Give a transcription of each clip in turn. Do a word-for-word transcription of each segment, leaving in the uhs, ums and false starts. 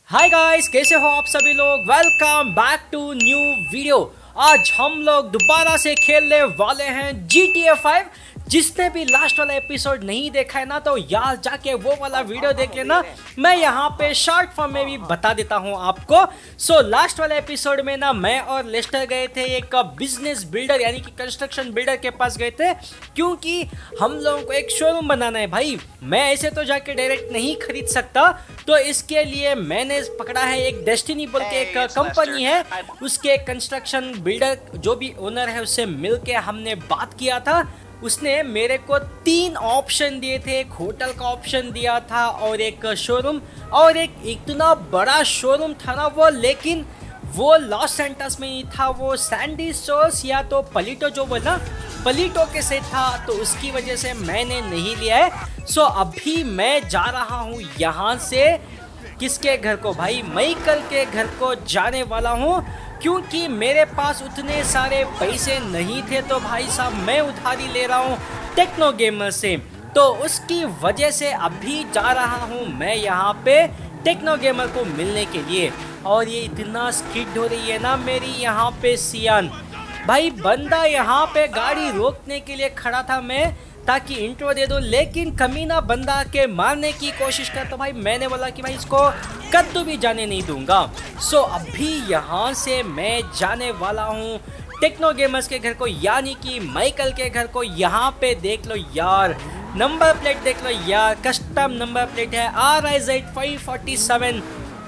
Hi guys, कैसे हो आप सभी लोग। Welcome back to new video. आज हम लोग दोबारा से खेलने वाले हैं जी टी ए फाइव। जिसने भी लास्ट वाला एपिसोड नहीं देखा है ना, तो यार जाके वो वाला वीडियो देख लेना। मैं यहाँ पे शॉर्ट फॉर्म में भी बता देता हूँ आपको। सो लास्ट वाले एपिसोड में ना मैं और लेस्टर गए थे एक बिजनेस बिल्डर यानी कि कंस्ट्रक्शन बिल्डर के पास गए थे, क्योंकि हम लोगों को एक शोरूम बनाना है भाई। मैं ऐसे तो जाके डायरेक्ट नहीं खरीद सकता, तो इसके लिए मैंने पकड़ा है एक डेस्टिनी बोल के एक कंपनी है, उसके कंस्ट्रक्शन बिल्डर जो भी ओनर है उससे मिलके हमने बात किया था। उसने मेरे को तीन ऑप्शन दिए थे, एक होटल का ऑप्शन दिया था और एक शोरूम, और एक इतना बड़ा शोरूम था ना वो, लेकिन वो लॉस सेंटर्स में ही था, वो सैंडी शोर्स या तो पलीटो जो बोला पलीटो के से था, तो उसकी वजह से मैंने नहीं लिया है। सो अभी मैं जा रहा हूँ यहाँ से किसके घर को भाई, माइकल के घर को जाने वाला हूँ, क्योंकि मेरे पास उतने सारे पैसे नहीं थे। तो भाई साहब मैं उधारी ले रहा हूँ टेक्नो गेमर से, तो उसकी वजह से अभी जा रहा हूँ मैं यहाँ पे टेक्नो गेमर को मिलने के लिए। और ये इतना स्किड हो रही है ना मेरी यहाँ पे सियान भाई। बंदा यहाँ पे गाड़ी रोकने के लिए खड़ा था मैं ताकि इंट्रो दे दूं, लेकिन कमीना बंदा के मारने की कोशिश कर, तो भाई मैंने बोला कि भाई इसको कद्दू भी जाने नहीं दूंगा। सो अभी यहाँ से मैं जाने वाला हूँ टेक्नो गेमर्स के घर को, यानी कि माइकल के घर को। यहाँ पे देख लो यार, नंबर प्लेट देख लो यार, कस्टम नंबर प्लेट है R I Z five forty seven.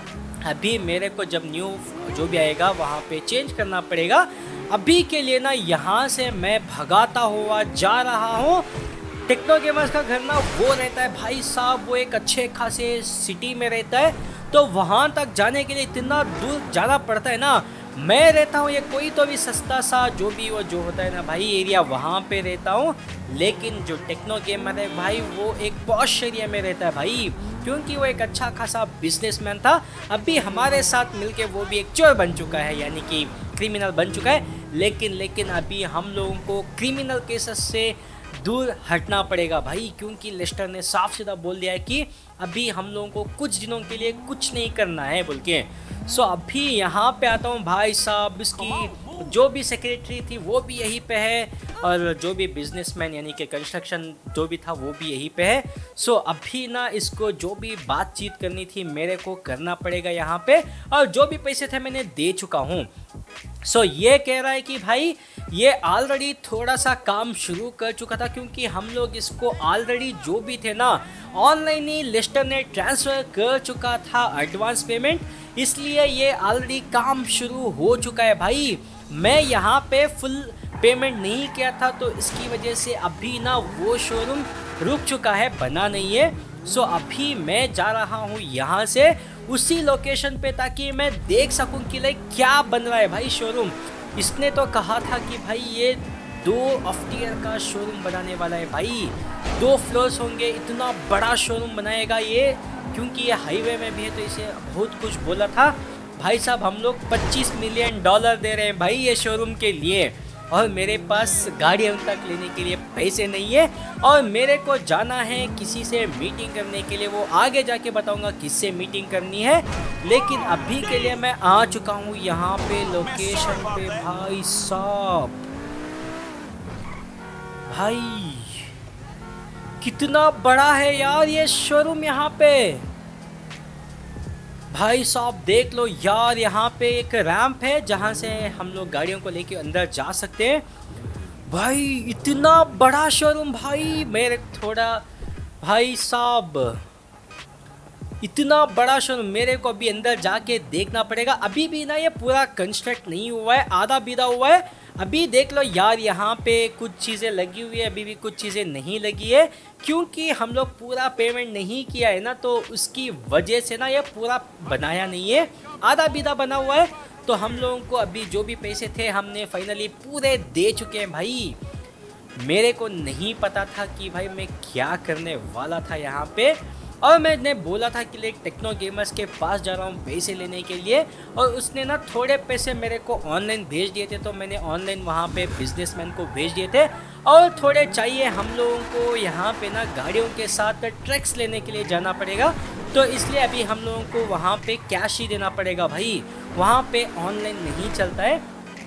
अभी मेरे को जब न्यू जो भी आएगा वहाँ पे चेंज करना पड़ेगा। अभी के लिए ना यहाँ से मैं भगाता हुआ जा रहा हूँ। टेक्नो गेमर्स का घर ना वो रहता है भाई साहब, वो एक अच्छे खासे सिटी में रहता है, तो वहाँ तक जाने के लिए इतना दूर जाना पड़ता है ना। मैं रहता हूँ ये कोई तो भी सस्ता सा जो भी वो जो होता है ना भाई एरिया, वहाँ पे रहता हूँ। लेकिन जो टेक्नो गेमर है भाई वो एक पॉश एरिया में रहता है भाई, क्योंकि वो एक अच्छा खासा बिजनेसमैन था। अभी हमारे साथ मिलके वो भी एक चोर बन चुका है, यानी कि क्रिमिनल बन चुका है। लेकिन लेकिन अभी हम लोगों को क्रिमिनल केसेस से दूर हटना पड़ेगा भाई, क्योंकि लेस्टर ने साफ सीधा बोल दिया है कि अभी हम लोगों को कुछ दिनों के लिए कुछ नहीं करना है बोल के। सो अभी यहाँ पे आता हूँ भाई साहब, इसकी जो भी सेक्रेटरी थी वो भी यहीं पे है, और जो भी बिजनेसमैन यानी कि कंस्ट्रक्शन जो भी था वो भी यहीं पे है। सो अभी ना इसको जो भी बातचीत करनी थी मेरे को करना पड़ेगा यहाँ पे, और जो भी पैसे थे मैंने दे चुका हूँ। सो so, ये कह रहा है कि भाई ये ऑलरेडी थोड़ा सा काम शुरू कर चुका था, क्योंकि हम लोग इसको ऑलरेडी जो भी थे ना ऑनलाइन ही लेस्टर ने ट्रांसफ़र कर चुका था एडवांस पेमेंट, इसलिए ये ऑलरेडी काम शुरू हो चुका है भाई। मैं यहाँ पे फुल पेमेंट नहीं किया था, तो इसकी वजह से अभी ना वो शोरूम रुक चुका है, बना नहीं है। सो so, अभी मैं जा रहा हूँ यहाँ से उसी लोकेशन पे, ताकि मैं देख सकूं कि लाइक क्या बन रहा है भाई शोरूम। इसने तो कहा था कि भाई ये दो अफ्टीयर का शोरूम बनाने वाला है भाई, दो फ्लोर्स होंगे, इतना बड़ा शोरूम बनाएगा ये, क्योंकि ये हाईवे में भी है, तो इसे बहुत कुछ बोला था भाई साहब। हम लोग पच्चीस मिलियन डॉलर दे रहे हैं भाई ये शोरूम के लिए, और मेरे पास गाड़ियों तक लेने के लिए पैसे नहीं है, और मेरे को जाना है किसी से मीटिंग करने के लिए। वो आगे जाके बताऊंगा किससे मीटिंग करनी है, लेकिन अभी के लिए मैं आ चुका हूँ यहाँ पे लोकेशन पे भाई साहब। भाई कितना बड़ा है यार ये शोरूम यहाँ पे भाई साहब, देख लो यार। यहाँ पे एक रैंप है जहाँ से हम लोग गाड़ियों को लेके अंदर जा सकते हैं भाई। इतना बड़ा शोरूम भाई, मेरे थोड़ा भाई साहब इतना बड़ा शोरूम मेरे को अभी अंदर जाके देखना पड़ेगा। अभी भी ना ये पूरा कंस्ट्रक्ट नहीं हुआ है, आधा बीधा हुआ है। अभी देख लो यार, यहाँ पे कुछ चीज़ें लगी हुई है, अभी भी कुछ चीज़ें नहीं लगी है, क्योंकि हम लोग पूरा पेमेंट नहीं किया है ना, तो उसकी वजह से ना ये पूरा बनाया नहीं है, आधा बीधा बना हुआ है। तो हम लोगों को अभी जो भी पैसे थे हमने फाइनली पूरे दे चुके हैं भाई। मेरे को नहीं पता था कि भाई मैं क्या करने वाला था यहाँ पे, और मैंने बोला था कि लाइक टेक्नो गेमर्स के पास जा रहा हूँ पैसे लेने के लिए, और उसने ना थोड़े पैसे मेरे को ऑनलाइन भेज दिए थे, तो मैंने ऑनलाइन वहाँ पे बिजनेसमैन को भेज दिए थे। और थोड़े चाहिए हम लोगों को यहाँ पे ना गाड़ियों के साथ ट्रैक्स लेने के लिए जाना पड़ेगा, तो इसलिए अभी हम लोगों को वहाँ पे कैश ही देना पड़ेगा भाई, वहाँ पे ऑनलाइन नहीं चलता है,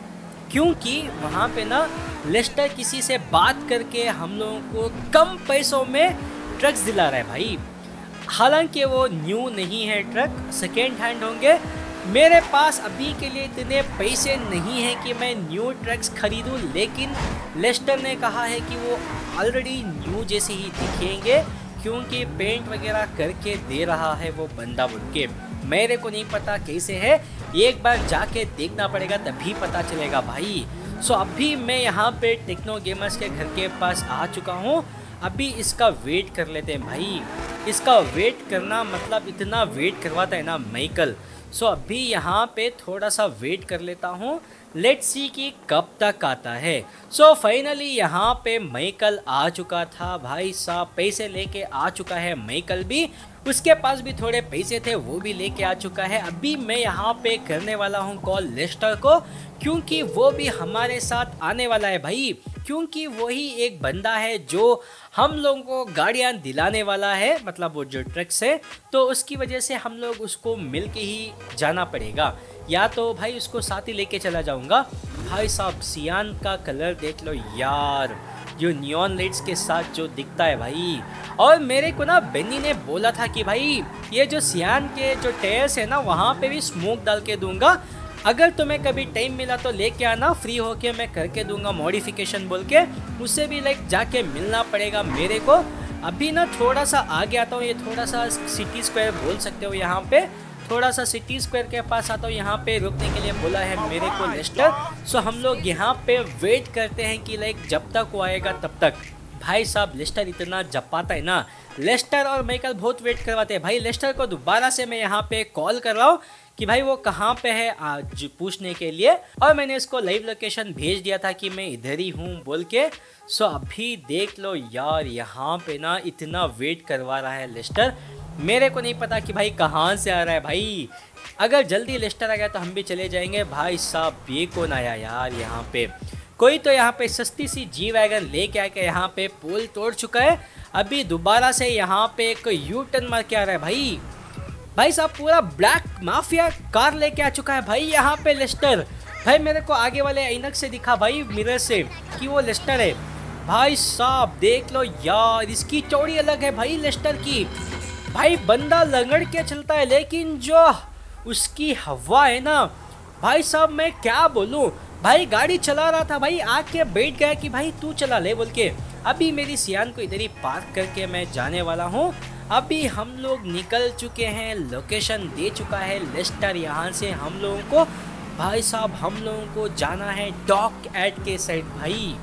क्योंकि वहाँ पे ना लेस्टर किसी से बात करके हम लोगों को कम पैसों में ट्रक्स दिला रहा है भाई। हालांकि वो न्यू नहीं है ट्रक, सेकेंड हैंड होंगे। मेरे पास अभी के लिए इतने पैसे नहीं हैं कि मैं न्यू ट्रक्स खरीदूं, लेकिन लेस्टर ने कहा है कि वो ऑलरेडी न्यू जैसे ही दिखेंगे, क्योंकि पेंट वगैरह करके दे रहा है वो बंदा बोल के। मेरे को नहीं पता कैसे है, एक बार जाके देखना पड़ेगा तभी पता चलेगा भाई। सो अभी मैं यहाँ पे टेक्नो गेमर्स के घर के पास आ चुका हूँ। अभी इसका वेट कर लेते हैं भाई। इसका वेट करना मतलब इतना वेट करवाता है ना माइकल। सो अभी यहाँ पे थोड़ा सा वेट कर लेता हूँ, लेट्स सी कि कब तक आता है। सो फाइनली यहाँ पे माइकल आ चुका था भाई साहब, पैसे लेके आ चुका है माइकल भी, उसके पास भी थोड़े पैसे थे वो भी लेके आ चुका है। अभी मैं यहाँ पे करने वाला हूँ कॉल लेस्टर को, क्योंकि वो भी हमारे साथ आने वाला है भाई, क्योंकि वही एक बंदा है जो हम लोगों को गाड़ियाँ दिलाने वाला है, मतलब वो जो ट्रक्स है, तो उसकी वजह से हम लोग उसको मिल के ही जाना पड़ेगा, या तो भाई उसको साथ ही लेके चला जाऊँगा। भाई साहब सियान का कलर देख लो यार, जो नियॉन लाइट्स के साथ जो दिखता है भाई। और मेरे को ना बेनी ने बोला था कि भाई ये जो सियान के जो टायर्स है ना वहाँ पे भी स्मोक डाल के दूंगा, अगर तुम्हें कभी टाइम मिला तो लेके आना, फ्री होके मैं करके दूंगा मॉडिफिकेशन बोल के। उससे भी लाइक जाके मिलना पड़ेगा मेरे को। अभी ना थोड़ा सा आगे आता हूँ, ये थोड़ा सा सिटी स्क्वायर बोल सकते हो, यहाँ पे थोड़ा सा सिटी स्क्वायर के पास आता हूँ। यहाँ पे रुकने के लिए बोला है मेरे को लेस्टर। सो हम लोग यहाँ पे वेट करते हैं कि लाइक जब तक वो आएगा तब तक। भाई साहब लेस्टर इतना जपाता है ना, लेस्टर और माइकल बहुत वेट करवाते हैं भाई। लेस्टर को दोबारा से मैं यहाँ पे कॉल कर रहा हूँ कि भाई वो कहाँ पे है आज पूछने के लिए, और मैंने इसको लाइव लोकेशन भेज दिया था कि मैं इधर ही हूँ बोल के। सो अभी देख लो यार, यहाँ पे ना इतना वेट करवा रहा है लेस्टर। मेरे को नहीं पता कि भाई कहाँ से आ रहा है भाई। अगर जल्दी लेस्टर आ गया तो हम भी चले जाएंगे। भाई साहब ये कौन आया यार, यहाँ पे कोई तो यहाँ पे सस्ती सी जी वैगन लेके आके यहाँ पे पोल तोड़ चुका है। अभी दोबारा से यहाँ पे एक यू टर्न मार के आ रहा है भाई। भाई साहब पूरा ब्लैक माफिया कार लेके आ चुका है भाई यहाँ पे लेस्टर। भाई मेरे को आगे वाले ऐनक से दिखा भाई, मिरर से, कि वो लेस्टर है। भाई साहब देख लो यार, इसकी चौड़ी अलग है भाई लेस्टर की। भाई बंदा लंगड़ के चलता है, लेकिन जो उसकी हवा है ना भाई साहब मैं क्या बोलूँ। भाई गाड़ी चला रहा था भाई, आके बैठ गया कि भाई तू चला ले बोल के। अभी मेरी सियान को इधर ही पार्क करके मैं जाने वाला हूँ। अभी हम लोग निकल चुके हैं, लोकेशन दे चुका है लेस्टर यहाँ से हम लोगों को। भाई साहब हम लोगों को जाना है डॉक यार्ड के साइड भाई।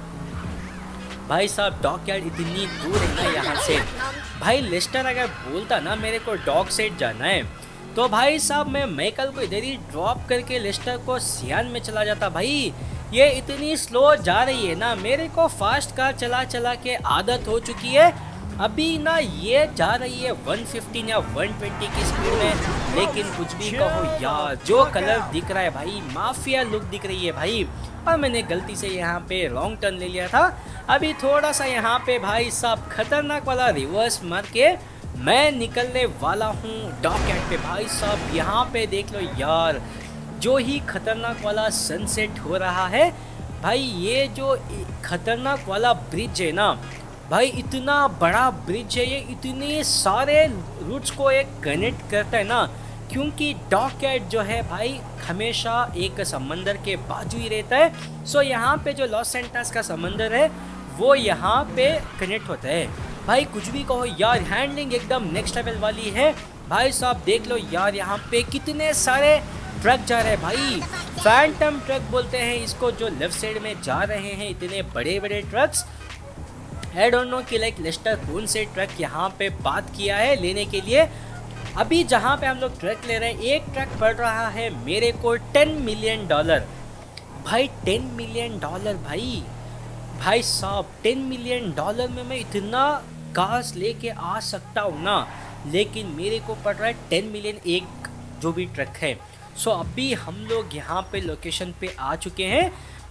भाई साहब डॉक यार्ड इतनी दूर है ना यहाँ से। भाई लेस्टर अगर बोलता ना मेरे को डॉक साइड जाना है, तो भाई साहब मैं माइकल को इधर ही ड्रॉप करके लेस्टर को सियान में चला जाता भाई। ये इतनी स्लो जा रही है ना, मेरे को फास्ट कार चला चला के आदत हो चुकी है। अभी ना ये जा रही है वन फिफ्टीन या वन ट्वेंटी की स्पीड में, लेकिन कुछ भी कहो यार जो कलर दिख रहा है भाई, माफिया लुक दिख रही है भाई। और मैंने गलती से यहाँ पे रॉन्ग टर्न ले लिया था। अभी थोड़ा सा यहाँ पे भाई साहब खतरनाक वाला रिवर्स मार के मैं निकलने वाला हूँ डॉक यार्ड पे। भाई साहब यहाँ पे देख लो यार, जो ही खतरनाक वाला सनसेट हो रहा है भाई। ये जो खतरनाक वाला ब्रिज है ना भाई, इतना बड़ा ब्रिज है ये, इतने सारे रूट्स को एक कनेक्ट करता है ना, क्योंकि डॉक यार्ड जो है भाई हमेशा एक समंदर के बाजू ही रहता है। सो यहाँ पे जो लॉस सैंटोस का समंदर है वो यहाँ पे कनेक्ट होता है भाई। कुछ भी कहो यार, हैंडलिंग एकदम नेक्स्ट लेवल वाली है भाई साहब। देख लो यार यहाँ पे कितने सारे ट्रक जा रहे हैं भाई, फैंटम ट्रक बोलते हैं इसको, जो लेफ्ट साइड में जा रहे हैं इतने बड़े बड़े ट्रक्स। आई डोंट नो कि लाइक लेस्टर कौन से ट्रक यहाँ पे बात किया है लेने के लिए। अभी जहाँ पे हम लोग ट्रक ले रहे हैं, एक ट्रक पड़ रहा है मेरे को टेन मिलियन डॉलर भाई। टेन मिलियन डॉलर भाई, भाई साहब टेन मिलियन डॉलर में मैं इतना कार्स लेके आ सकता हूँ ना, लेकिन मेरे को पड़ रहा है टेन मिलियन एक जो भी ट्रक है। सो अभी हम लोग यहाँ पे लोकेशन पे आ चुके हैं।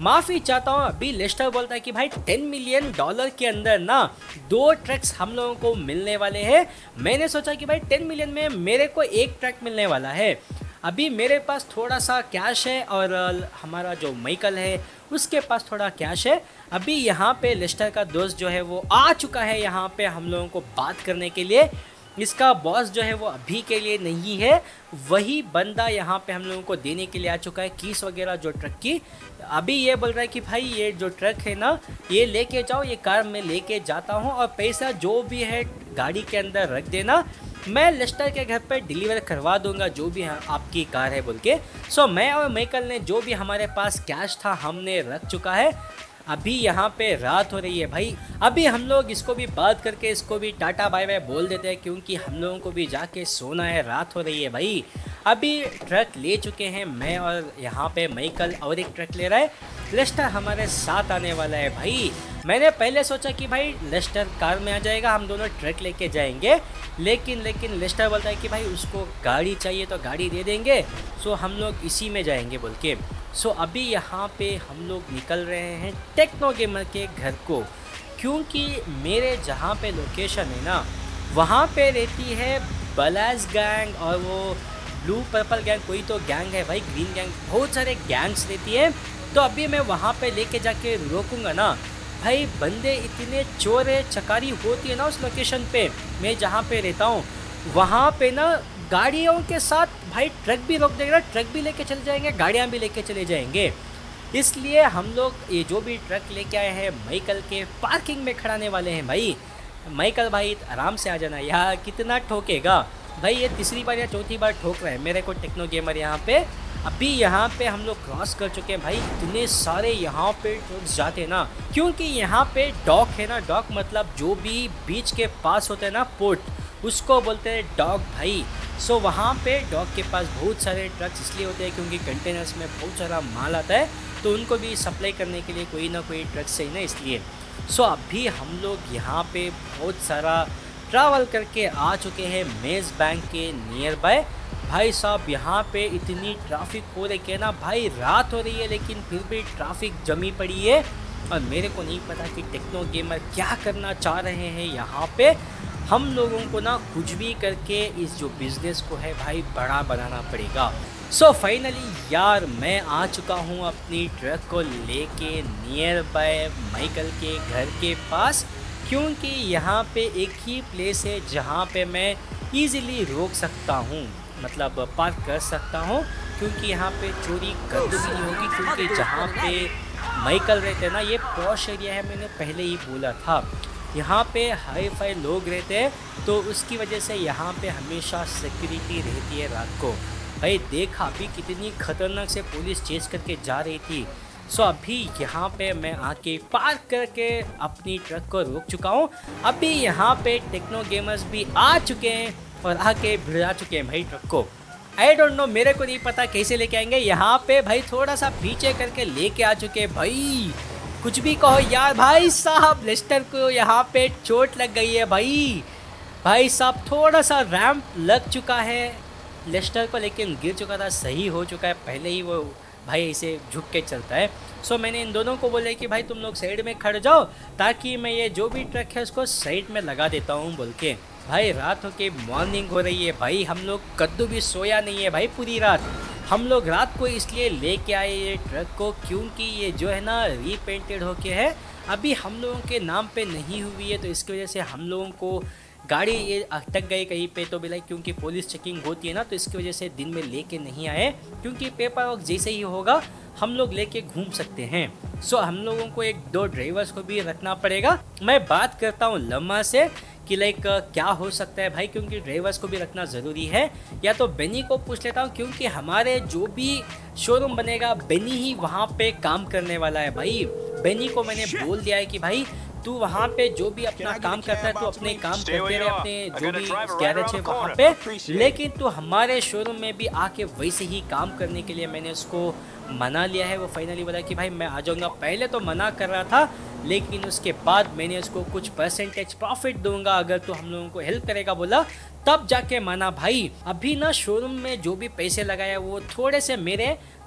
माफ़ी चाहता हूँ। अभी लेस्टर बोलता है कि भाई टेन मिलियन डॉलर के अंदर ना दो ट्रक्स हम लोगों को मिलने वाले हैं। मैंने सोचा कि भाई टेन मिलियन में मेरे को एक ट्रक मिलने वाला है। अभी मेरे पास थोड़ा सा कैश है और हमारा जो माइकल है उसके पास थोड़ा कैश है। अभी यहाँ पे लेस्टर का दोस्त जो है वो आ चुका है यहाँ पे हम लोगों को बात करने के लिए। इसका बॉस जो है वो अभी के लिए नहीं है, वही बंदा यहाँ पे हम लोगों को देने के लिए आ चुका है कीस वगैरह जो ट्रक की। अभी ये बोल रहा है कि भाई ये जो ट्रक है ना ये लेके जाओ, ये कार मैं लेके जाता हूँ और पैसा जो भी है गाड़ी के अंदर रख देना, मैं लेस्टर के घर पर डिलीवर करवा दूंगा जो भी आपकी कार है बोल के। सो मैं और माइकल ने जो भी हमारे पास कैश था हमने रख चुका है। अभी यहाँ पे रात हो रही है भाई। अभी हम लोग इसको भी बात करके इसको भी टाटा बाय बाय बोल देते हैं क्योंकि हम लोगों को भी जाके सोना है, रात हो रही है भाई। अभी ट्रक ले चुके हैं मैं और यहाँ पे माइकल और एक ट्रक ले रहा है। लेस्टर हमारे साथ आने वाला है भाई। मैंने पहले सोचा कि भाई लेस्टर कार में आ जाएगा, हम दोनों ट्रक लेके जाएंगे, लेकिन लेकिन लेस्टर बोलता है कि भाई उसको गाड़ी चाहिए तो गाड़ी दे देंगे, सो हम लोग इसी में जाएंगे बोल के। सो अभी यहाँ पे हम लोग निकल रहे हैं टेक्नो गेमर के घर को, क्योंकि मेरे जहाँ पे लोकेशन है ना वहाँ पे रहती है बलाज गैंग और वो ब्लू पर्पल गैंग, कोई तो गैंग है भाई, ग्रीन गैंग, बहुत सारे गैंग्स रहती है। तो अभी मैं वहाँ पे लेके जाके रोकूंगा ना भाई, बंदे इतने चोर चकारी होती है ना उस लोकेशन पे मैं जहाँ पे रहता हूँ, वहाँ पे ना गाड़ियों के साथ भाई ट्रक भी रोक देगा, ट्रक भी लेके चले जाएंगे, गाड़ियाँ भी लेके चले जाएंगे। इसलिए हम लोग ये जो भी ट्रक लेके आए हैं माइकल के पार्किंग में खड़ाने वाले हैं भाई। माइकल भाई आराम से आ जाना, यहाँ कितना ठोकेगा भाई, ये तीसरी बार या चौथी बार ठोक रहा है मेरे को टेक्नो गेमर यहाँ पे। अभी यहाँ पे हम लोग क्रॉस कर चुके हैं भाई, इतने सारे यहाँ पे ट्रक्स जाते हैं ना, क्योंकि यहाँ पे डॉक है ना, डॉक मतलब जो भी बीच के पास होता है ना पोर्ट, उसको बोलते हैं डॉक भाई। सो वहाँ पे डॉक के पास बहुत सारे ट्रक्स इसलिए होते हैं क्योंकि कंटेनर्स में बहुत सारा माल आता है, तो उनको भी सप्लाई करने के लिए कोई ना कोई ट्रक चाहिए ना, इसलिए। सो अभी हम लोग यहाँ पे बहुत सारा ट्रैवल करके आ चुके हैं मेज़ बैंक के नियर बाय। भाई साहब यहाँ पे इतनी ट्रैफिक हो रही है ना भाई, रात हो रही है लेकिन फिर भी ट्रैफिक जमी पड़ी है और मेरे को नहीं पता कि टेक्नो गेमर क्या करना चाह रहे हैं यहाँ पे। हम लोगों को ना कुछ भी करके इस जो बिज़नेस को है भाई बड़ा बनाना पड़ेगा। सो so, फाइनली यार मैं आ चुका हूँ अपनी ट्रक को लेके नियर बाय माइकल के घर के पास, क्योंकि यहाँ पे एक ही प्लेस है जहाँ पे मैं इजीली रोक सकता हूँ, मतलब पार्क कर सकता हूँ, क्योंकि यहाँ पे चोरी कभी भी नहीं होगी। क्योंकि जहाँ पे माइकल रहते हैं ना ये पॉश एरिया है, मैंने पहले ही बोला था, यहाँ पे हाई फाई लोग रहते हैं, तो उसकी वजह से यहाँ पे हमेशा सिक्योरिटी रहती है रात को। भाई देखा अभी कितनी खतरनाक से पुलिस चेस करके जा रही थी। सो अभी यहाँ पे मैं आके पार्क करके अपनी ट्रक को रोक चुका हूँ। अभी यहाँ पे टेक्नो गेमर्स भी आ चुके हैं और आके भिड़ा चुके हैं भाई ट्रक को। आई डोंट नो, मेरे को नहीं पता कैसे लेके आएंगे। यहाँ पे भाई थोड़ा सा पीछे करके लेके आ चुके हैं भाई। कुछ भी कहो यार भाई साहब, लेस्टर को यहाँ पे चोट लग गई है भाई। भाई साहब थोड़ा सा रैंप लग चुका है लेस्टर को, लेकिन गिर चुका था, सही हो चुका है, पहले ही वो भाई इसे झुक के चलता है। सो मैंने इन दोनों को बोला कि भाई तुम लोग साइड में खड़ जाओ ताकि मैं ये जो भी ट्रक है उसको साइड में लगा देता हूँ बोल के। भाई रात हो के मॉर्निंग हो रही है भाई, हम लोग कद्दू भी सोया नहीं है भाई पूरी रात। हम लोग रात को इसलिए लेके आए ये ट्रक को क्योंकि ये जो है ना रीपेंटेड होके है, अभी हम लोगों के नाम पे नहीं हुई है, तो इसकी वजह से हम लोगों को गाड़ी ये अटक गई कहीं पे तो भी लाइक, क्योंकि पुलिस चेकिंग होती है ना, तो इसकी वजह से दिन में लेके नहीं आए, क्योंकि पेपर वर्क जैसे ही होगा हम लोग लेके घूम सकते हैं। सो हम लोगों को एक दो ड्राइवर्स को भी रखना पड़ेगा। मैं बात करता हूँ लम्मा से कि लाइक क्या हो सकता है भाई, क्योंकि ड्राइवर्स को भी रखना ज़रूरी है। या तो बेनी को पूछ लेता हूँ, क्योंकि हमारे जो भी शोरूम बनेगा बेनी ही वहाँ पे काम करने वाला है भाई। बेनी को मैंने बोल दिया है कि भाई तू वहाँ पे जो भी अपना काम करता है तो अपने काम करते रहे अपने जो भी गैरेज है वहाँ पे, लेकिन तू हमारे शोरूम में भी आके वैसे ही काम करने के लिए मैंने उसको मना लिया है। वो फाइनली बोला कि भाई मैं आ जाऊँगा। पहले तो मना कर रहा था, लेकिन उसके बाद मैंने उसको कुछ परसेंटेज प्रॉफिट दूंगा अगर तू हम लोगों को हेल्प करेगा बोला, तब जाके माना भाई। अभी ना शोरूम में जो भी पैसे लगाया वो थोड़े से मेरे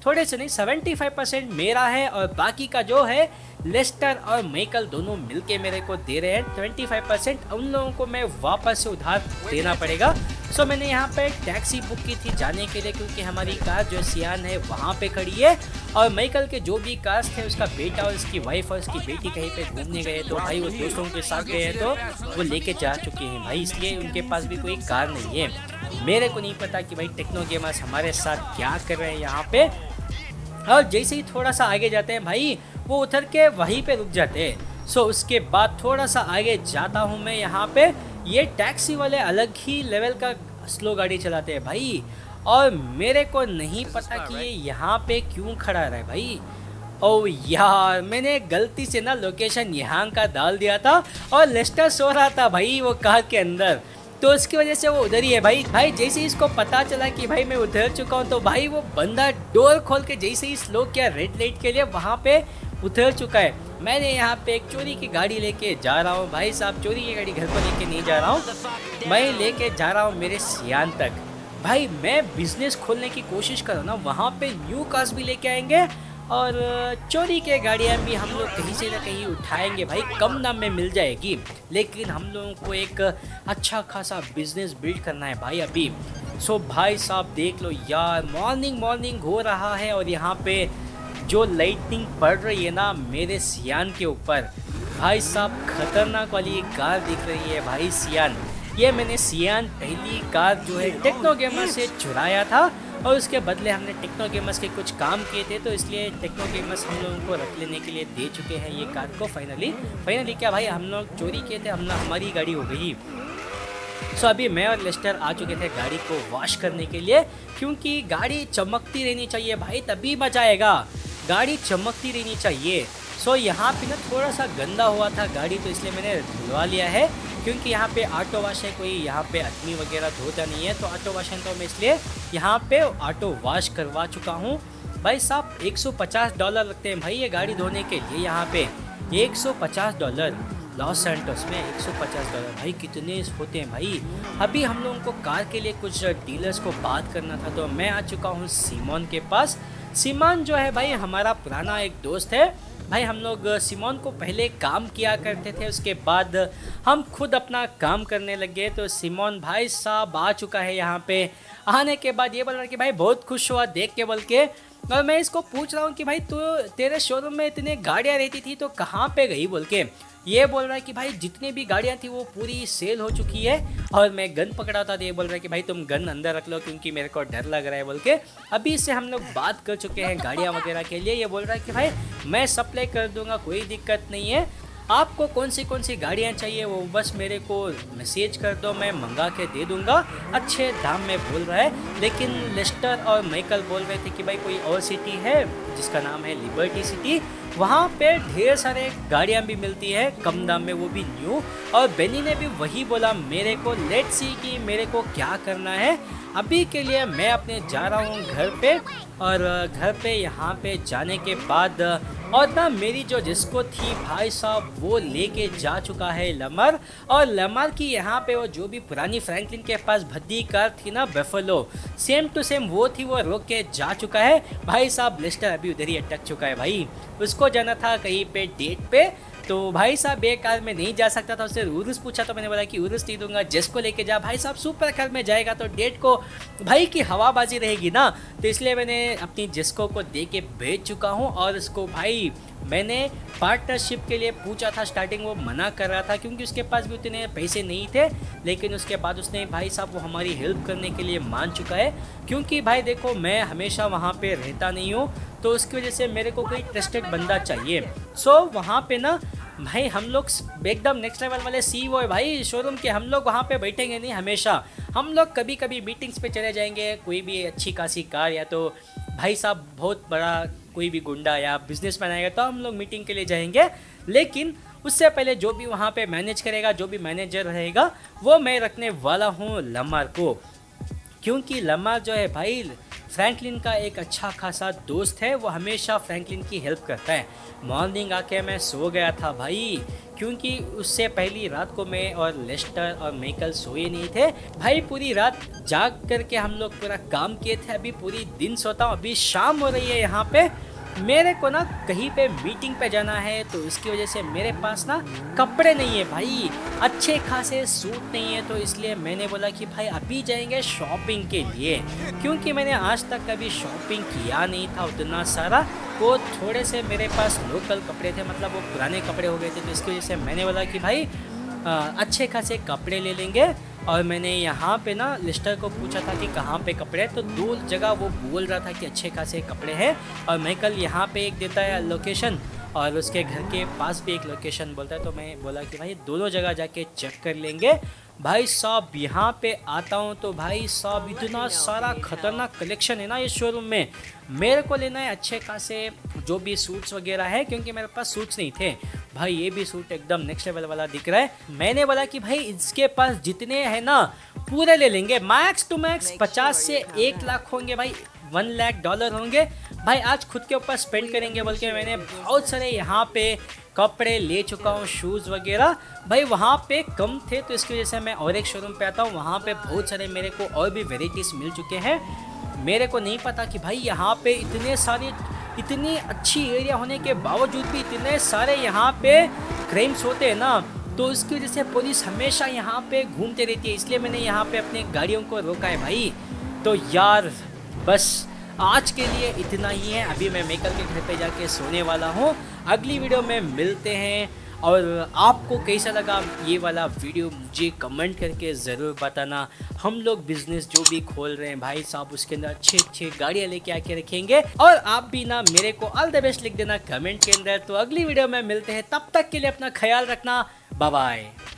थोड़े से नहीं सेवेंटी फाइव परसेंट मेरा है और बाकी का जो है लेस्टर और माइकल दोनों मिलके मेरे को दे रहे हैं। ट्वेंटी फाइव परसेंट उन लोगों को मैं वापस से उधार देना पड़ेगा। सो so, मैंने यहाँ पे टैक्सी बुक की थी जाने के लिए, क्योंकि हमारी कार जो सियान है वहाँ पे खड़ी है और माइकल के जो भी कार्स थे उसका बेटा और उसकी वाइफ और उसकी बेटी कहीं पे घूमने गए, तो भाई वो दोस्तों के साथ गए तो वो लेके जा चुके हैं भाई, इसलिए उनके पास भी कोई कार नहीं है। मेरे को नहीं पता कि भाई टेक्नो गेमर्स हमारे साथ क्या कर रहे हैं यहाँ पे। और जैसे ही थोड़ा सा आगे जाते हैं भाई वो उतर के वहीं पे रुक जाते हैं। सो उसके बाद थोड़ा सा आगे जाता हूँ मैं, यहाँ पे ये टैक्सी वाले अलग ही लेवल का स्लो गाड़ी चलाते हैं भाई, और मेरे को नहीं पता कि ये यहाँ पे क्यों खड़ा रहा है भाई। ओ यार, मैंने गलती से ना लोकेशन यहाँ का डाल दिया था और लेस्टर सो रहा था भाई वो कार के अंदर, तो उसकी वजह से वो उधर ही है भाई। भाई जैसे ही इसको पता चला कि भाई मैं उधर चुका हूँ तो भाई वो बंदा डोर खोल के जैसे ही स्लो किया रेड लाइट के लिए वहाँ पे उतर चुका है। मैंने यहाँ पे एक चोरी की गाड़ी लेके जा रहा हूँ भाई साहब, चोरी की गाड़ी घर पर लेके नहीं जा रहा हूँ, मैं लेके जा रहा हूँ मेरे सियान तक। भाई मैं बिजनेस खोलने की कोशिश कर रहा हूँ ना, वहाँ पे न्यू कार्स भी लेके आएंगे और चोरी के गाड़ियाँ भी हम लोग कहीं से ना कहीं उठाएंगे भाई, कम दाम में मिल जाएगी, लेकिन हम लोगों को एक अच्छा खासा बिजनेस बिल्ड करना है भाई अभी। सो भाई साहब देख लो यार, मॉर्निंग मॉर्निंग हो रहा है और यहाँ पे जो लाइटनिंग पड़ रही है ना मेरे सियान के ऊपर, भाई साहब खतरनाक वाली एक कार दिख रही है भाई सियान। ये मैंने सियान पहली कार जो है टेक्नो गेमर से चुराया था और उसके बदले हमने टेक्नो गेमर्स के कुछ काम किए थे, तो इसलिए टेक्नो गेमर्स हम लोगों को रख लेने के लिए दे चुके हैं ये कार को फाइनली। फाइनली क्या भाई, हम लोग चोरी किए थे, हम हमारी गाड़ी हो गई। सो अभी मैं और लेस्टर आ चुके थे गाड़ी को वॉश करने के लिए, क्योंकि गाड़ी चमकती रहनी चाहिए भाई, तभी मजा आएगा, गाड़ी चमकती रहनी चाहिए। सो यहाँ पे ना थोड़ा सा गंदा हुआ था गाड़ी, तो इसलिए मैंने धुलवा लिया है, क्योंकि यहाँ पे ऑटो वॉश है, कोई यहाँ पे आदमी वगैरह धोता नहीं है, तो ऑटो वॉश है, तो मैं इसलिए यहाँ पे ऑटो वॉश करवा चुका हूँ। भाई साहब एक सौ पचास डॉलर लगते हैं भाई ये गाड़ी धोने के लिए, यहाँ पे एक सौ पचास डॉलर लॉस सैंटोस में एक सौ पचास डॉलर भाई कितने होते हैं भाई। अभी हम लोगों को कार के लिए कुछ डीलर्स को बात करना था, तो मैं आ चुका हूँ सिमोन के पास। सिमोन जो है भाई हमारा पुराना एक दोस्त है भाई, हम लोग सिमोन को पहले काम किया करते थे, उसके बाद हम खुद अपना काम करने लग गए। तो सिमोन भाई साहब आ चुका है यहाँ पे। आने के बाद ये बोल रहा है कि भाई बहुत खुश हुआ देख के बोल के, और मैं इसको पूछ रहा हूँ कि भाई तू तेरे शोरूम में इतनी गाड़ियाँ रहती थी तो कहाँ पे गई बोल के। ये बोल रहा है कि भाई जितनी भी गाड़ियाँ थी वो पूरी सेल हो चुकी है, और मैं गन पकड़ा था तो ये बोल रहा है कि भाई तुम गन अंदर रख लो क्योंकि मेरे को डर लग रहा है बोल के। अभी इससे हम लोग बात कर चुके हैं गाड़ियाँ वगैरह के लिए। ये बोल रहा है कि भाई मैं सप्लाई कर दूंगा, कोई दिक्कत नहीं है, आपको कौन सी कौन सी गाड़ियाँ चाहिए वो बस मेरे को मैसेज कर दो, मैं मंगा के दे दूंगा, अच्छे दाम में बोल रहा है। लेकिन लेस्टर और माइकल बोल रहे थे कि भाई कोई और सिटी है जिसका नाम है लिबर्टी सिटी, वहाँ पे ढेर सारे गाड़ियाँ भी मिलती है कम दाम में, वो भी न्यू। और बेनी ने भी वही बोला मेरे को, लेट्स सी कि मेरे को क्या करना है। अभी के लिए मैं अपने जा रहा हूँ घर पे, और घर पे यहाँ पे जाने के बाद और ना मेरी जो जिसको थी भाई साहब वो लेके जा चुका है लमर, और लमर की यहाँ पे वो जो भी पुरानी फ्रैंकलिन के पास भद्दी कार थी ना बेफलो, सेम टू सेम वो थी, वो रोक के जा चुका है भाई साहब। लेस्टर अभी उधर ही अटक चुका है भाई, उसको जाना था कहीं पे डेट पे, तो भाई साहब बेकार में नहीं जा सकता था, उससे उर्स पूछा तो मैंने बोला कि उर्स नहीं दूंगा, जेस को लेके जा। भाई साहब सुपर कार में जाएगा तो डेट को भाई की हवाबाजी रहेगी ना, तो इसलिए मैंने अपनी जेस्को को दे के भेज चुका हूँ। और उसको भाई मैंने पार्टनरशिप के लिए पूछा था, स्टार्टिंग वो मना कर रहा था क्योंकि उसके पास भी उतने पैसे नहीं थे, लेकिन उसके बाद उसने भाई साहब वो हमारी हेल्प करने के लिए मान चुका है, क्योंकि भाई देखो मैं हमेशा वहाँ पे रहता नहीं हूँ, तो उसकी वजह से मेरे को कोई ट्रस्टेड बंदा चाहिए। सो so, वहाँ पे ना भाई हम लोग एकदम नेक्स्ट लेवल वाले सी वो है भाई शोरूम के, हम लोग वहाँ पे बैठेंगे नहीं हमेशा, हम लोग कभी कभी मीटिंग्स पे चले जाएंगे, कोई भी अच्छी खासी कार या तो भाई साहब बहुत बड़ा कोई भी गुंडा या बिजनेसमैन आएगा तो हम लोग मीटिंग के लिए जाएंगे, लेकिन उससे पहले जो भी वहाँ पे मैनेज करेगा, जो भी मैनेजर रहेगा वो मैं रखने वाला हूँ लमार को, क्योंकि लमार जो है भाई फ्रैंकलिन का एक अच्छा खासा दोस्त है, वो हमेशा फ्रैंकलिन की हेल्प करता है। मॉर्निंग आके मैं सो गया था भाई क्योंकि उससे पहली रात को मैं और लेस्टर और माइकल सोए नहीं थे भाई। पूरी रात जाग करके हम लोग पूरा काम किए थे। अभी पूरी दिन सोता हूँ। अभी शाम हो रही है यहाँ पे। मेरे को ना कहीं पे मीटिंग पे जाना है, तो इसकी वजह से मेरे पास ना कपड़े नहीं है भाई, अच्छे खासे सूट नहीं है। तो इसलिए मैंने बोला कि भाई अभी जाएंगे शॉपिंग के लिए, क्योंकि मैंने आज तक कभी शॉपिंग किया नहीं था उतना सारा। वो थोड़े से मेरे पास लोकल कपड़े थे, मतलब वो पुराने कपड़े हो गए थे। तो इसकी वजह से मैंने बोला कि भाई आ, अच्छे खासे कपड़े ले लेंगे। और मैंने यहाँ पे ना लिस्टर को पूछा था कि कहाँ पे कपड़े, तो दो जगह वो बोल रहा था कि अच्छे खासे कपड़े हैं। और मैं कल यहाँ पे एक देता है लोकेशन और उसके घर के पास भी एक लोकेशन बोलता है। तो मैं बोला कि भाई दोनों जगह जाके चेक कर लेंगे। भाई साहब यहाँ पे आता हूँ तो भाई साहब इतना सारा खतरनाक कलेक्शन है ना इस शोरूम में। मेरे को लेना है अच्छे खासे जो भी सूट्स वगैरह है, क्योंकि मेरे पास सूट्स नहीं थे भाई। ये भी सूट एकदम नेक्स्ट लेवल वाला दिख रहा है। मैंने बोला कि भाई इसके पास जितने हैं ना पूरे ले लेंगे। मैक्स टू मैक्स पचास से एक लाख होंगे भाई, वन लाख डॉलर होंगे भाई। आज खुद के ऊपर स्पेंड करेंगे बोल के मैंने बहुत सारे यहाँ पे कपड़े ले चुका हूँ, शूज़ वगैरह भाई। वहाँ पे कम थे तो इसकी वजह से मैं और एक शोरूम पे आता हूँ। वहाँ पे बहुत सारे मेरे को और भी वेराइटीज़ मिल चुके हैं। मेरे को नहीं पता कि भाई यहाँ पे इतने सारे, इतनी अच्छी एरिया होने के बावजूद भी इतने सारे यहाँ पे क्राइम्स होते हैं ना। तो इसकी वजह से पुलिस हमेशा यहाँ पे घूमते रहती है, इसलिए मैंने यहाँ पे अपने गाड़ियों को रोका है भाई। तो यार बस आज के लिए इतना ही है। अभी मैं माइकल के घर पे जाके सोने वाला हूँ। अगली वीडियो में मिलते हैं। और आपको कैसा लगा ये वाला वीडियो मुझे कमेंट करके ज़रूर बताना। हम लोग बिज़नेस जो भी खोल रहे हैं भाई साहब उसके अंदर अच्छे अच्छे गाड़ियाँ लेके आके रखेंगे। और आप भी ना मेरे को ऑल द बेस्ट लिख देना कमेंट के अंदर। तो अगली वीडियो में मिलते हैं, तब तक के लिए अपना ख्याल रखना। Bye bye.